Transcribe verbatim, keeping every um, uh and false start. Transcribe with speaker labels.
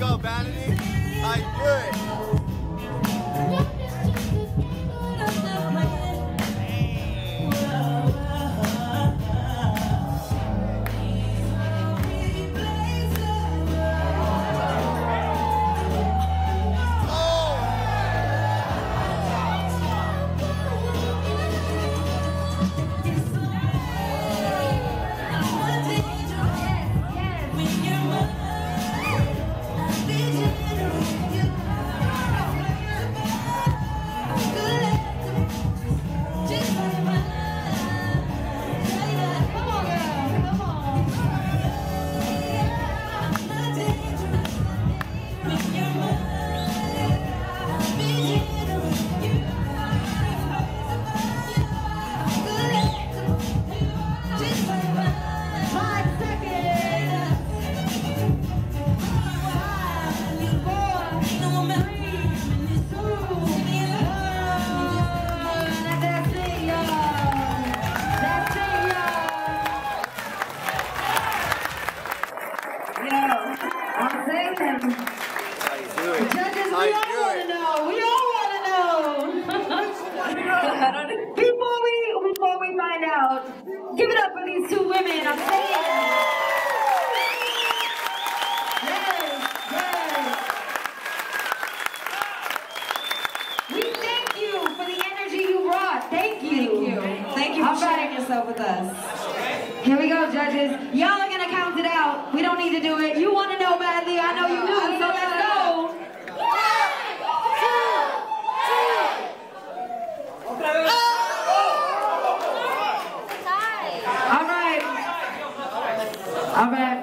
Speaker 1: go, Vanity. I do it.
Speaker 2: Before we, before we find out, give it up for these two women. I'm saying. Yes, yes. We thank you for the energy you brought. Thank you.
Speaker 3: Thank you. Thank you for sharing yourself with us.
Speaker 2: Here we go, judges. Y'all are gonna count it out. We don't need to do it. You want to know badly. I know you do. So let's go. All right. All right.